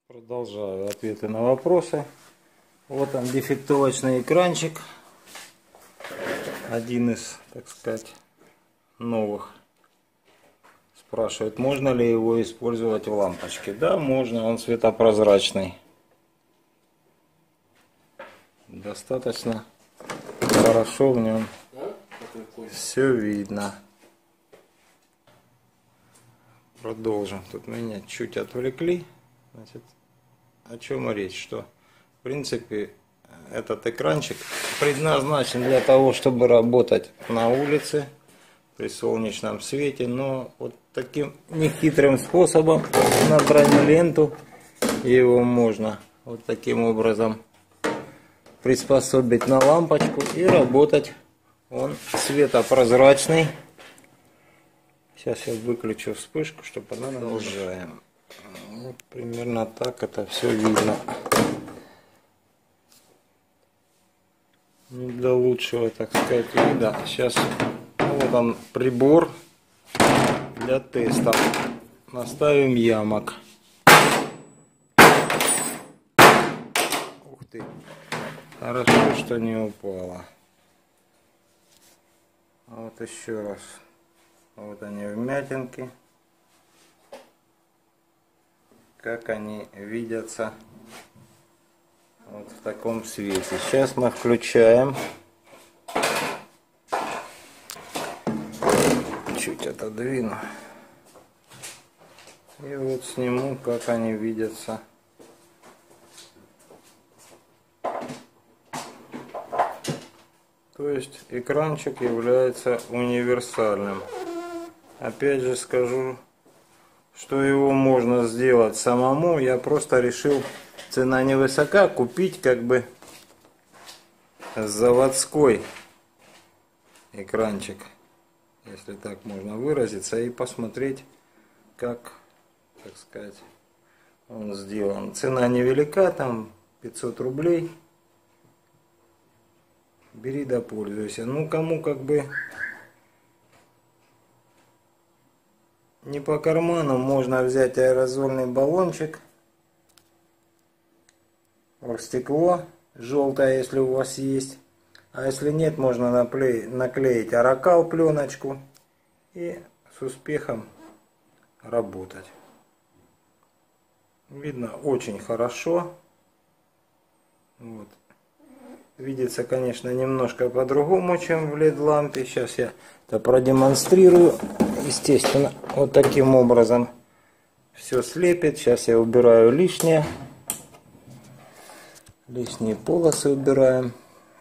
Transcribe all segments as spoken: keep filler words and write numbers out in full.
Продолжаю ответы на вопросы. Вот он, дефектовочный экранчик. Один из, так сказать, новых. Спрашивает, можно ли его использовать в лампочке. Да, можно, он светопрозрачный. Достаточно хорошо в нем все видно. Продолжим. Тут меня чуть отвлекли. Значит, о чем речь? Что, в принципе, этот экранчик предназначен для того, чтобы работать на улице при солнечном свете, но вот таким нехитрым способом на бронеленту его можно вот таким образом приспособить на лампочку и работать. Он светопрозрачный. Сейчас я выключу вспышку, чтобы она продолжаем. Вот примерно так это все видно. Для лучшего, так сказать, вида. Сейчас вот он прибор для теста. Наставим ямок. Ух ты! Хорошо, что не упало. Вот еще раз. Вот они, вмятинки. Как они видятся вот в таком свете. Сейчас мы включаем. Чуть отодвину. И вот сниму, как они видятся. То есть экранчик является универсальным. Опять же скажу, что его можно сделать самому. Я просто решил, цена невысока, купить как бы заводской экранчик, если так можно выразиться, и посмотреть, как, так сказать, он сделан. Цена невелика, там пятьсот рублей. Бери да пользуйся. Ну, кому как бы не по карману, можно взять аэрозольный баллончик, оргстекло желтое, если у вас есть. А если нет, можно наклеить оракал, пленочку, и с успехом работать. Видно очень хорошо. Вот. Видится, конечно, немножко по-другому, чем в лед лампе. Сейчас я это продемонстрирую. Естественно, вот таким образом все слепит. Сейчас я убираю лишнее. Лишние полосы убираем.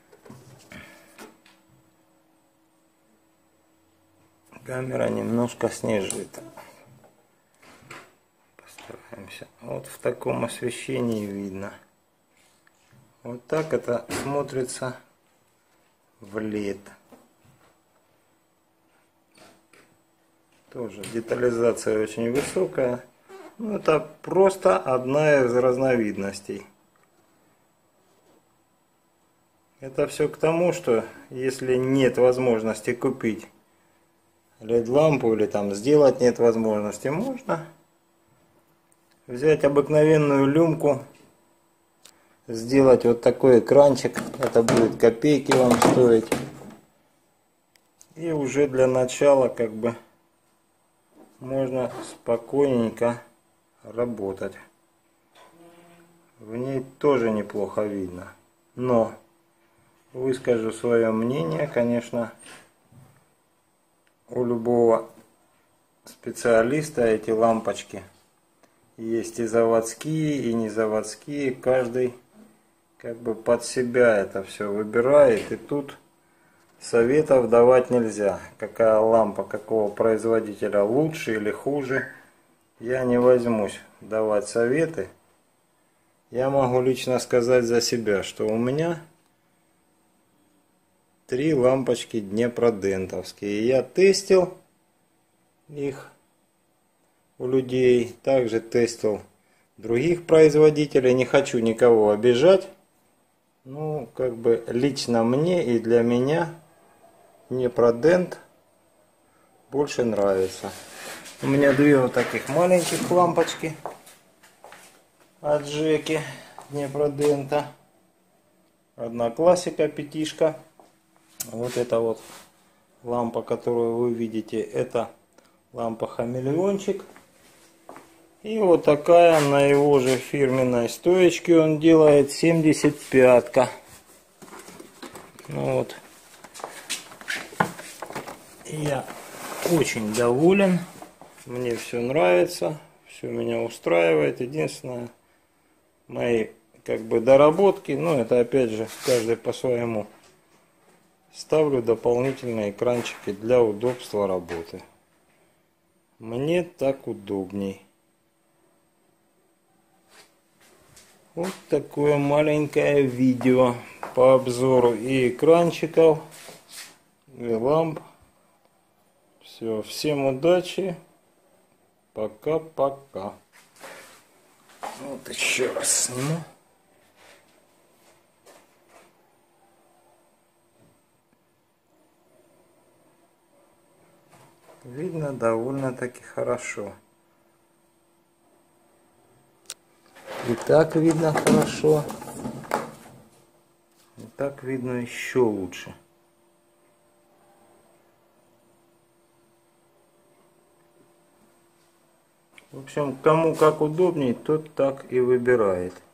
Камера немножко снижит. Постараемся. Вот в таком освещении видно. Вот так это смотрится в лед. Тоже детализация очень высокая. Ну, это просто одна из разновидностей. Это все к тому, что если нет возможности купить лед лампу или там сделать нет возможности, можно взять обыкновенную люмку, сделать вот такой экранчик. Это будет копейки вам стоить. И уже для начала как бы можно спокойненько работать. В ней тоже неплохо видно. Но выскажу свое мнение, конечно, у любого специалиста эти лампочки есть и заводские, и не заводские. Каждый как бы под себя это все выбирает. И тут советов давать нельзя. Какая лампа, какого производителя лучше или хуже, я не возьмусь давать советы. Я могу лично сказать за себя, что у меня три лампочки днепродентовские. Я тестил их у людей, также тестил других производителей. Не хочу никого обижать. Ну, как бы лично мне и для меня Днепродент больше нравится. У меня две вот таких маленьких лампочки. от Джеки Днепродента. Одна классика, пятишка. Вот это вот лампа, которую вы видите, это лампа Хамелеончик. И вот такая на его же фирменной стоечке он делает семьдесят пятка. Ну вот. Я очень доволен. Мне все нравится. Все меня устраивает. Единственное, мои как бы доработки, но это опять же каждый по-своему. Ставлю дополнительные экранчики для удобства работы. Мне так удобней. Вот такое маленькое видео по обзору и экранчиков, и ламп. Все, всем удачи. Пока-пока. Вот еще раз сниму. Видно довольно-таки хорошо. И так видно хорошо. И так видно еще лучше. В общем, кому как удобней, тот так и выбирает.